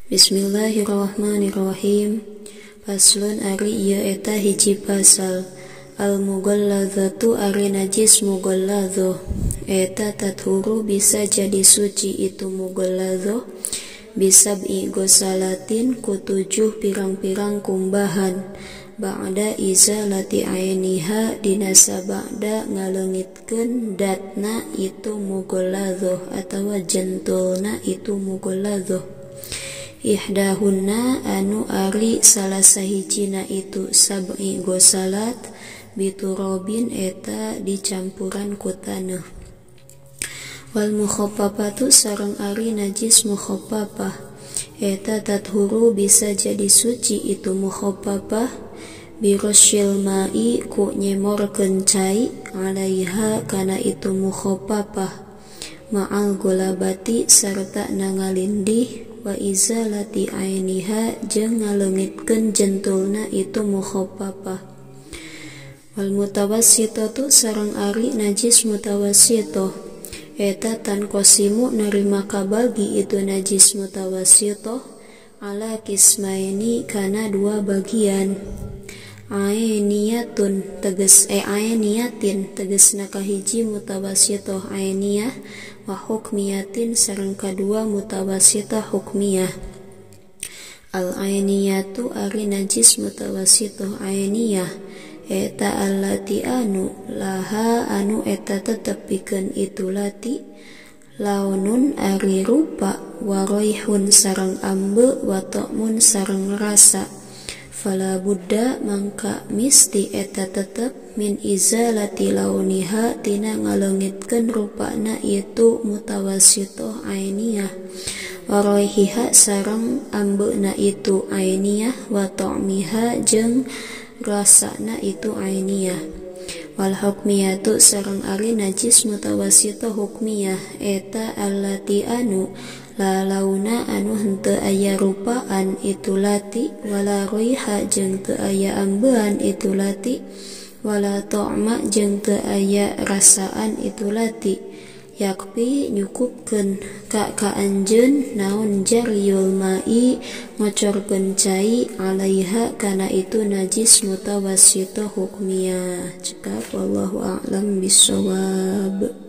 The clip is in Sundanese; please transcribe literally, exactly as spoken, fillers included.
Bismillahirrahmanirrahim. Paslun ari ieu eta hiji pasal. Al-mughalladzatu ari najis mughalladzah. Eta tathuru bisa jadi suci itu mughalladzah bisab'i gosalatin ku tujuh pirang-pirang kumbahan. Ba'da izalati ainiha dina sabada ngaleungitkeun datna itu mughalladzah atawa jentulna itu mughalladzah. Ihdahunna anu ari salah sahijina itu sab'i gosalat biturobin eta dicampuran ku taneuh. Wal mukhaffafatu sareng ari najis mukhaffafah eta tathuru bisa jadi suci itu mukhaffafah birosyil ma'i ku nyemorkeun cai alaiha kana itu mukhaffafah ma'al golabati sarta nangalindih wa izalati ainiha jeung ngaleungitkeun jentulna itu mukhaffafah. Wal mutawassitatu sareng ari najis mutawassitoh eta tan qasimu narima kabagi itu najis mutawassitoh ala kismaini kana dua bagian. Ainiyatun teges e ainiyatin tegesna kahiji mutawassitoh ainiyah wa hukmiyatin sareng kadua mutawassitah hukmiyah. Al ainiyatu ari najis mutawassitoh ainiyah eta allati anu laha anu eta tetep pikeun itu lati launun ari rupa wa raihun sareng ambe wa ta'mun sareng rasa. Fala budda mangka misti eta tetep min izalati launiha tina ngaleungitkeun rupana itu mutawassitoh ainiyah wa raihiha sareng ambeuna itu ainiyah wa ta'miha jeung rasana itu ainiyah. Wal hukmiyatu sareng ari najis mutawassitoh hukmiyah eta allati anu la launa anu henteu aya rupaan itu lati wala raiha jeung teu aya ambean itu lati wala ta'ma jeung teu aya rasaan itu lati. Yakfi nyukupkeun ka ka anjeun naon jariyul ma'i ngocorkeun cai alaiha kana itu najis mutawassitoh hukmiyah. Cekap wallahu a'lam bissawab.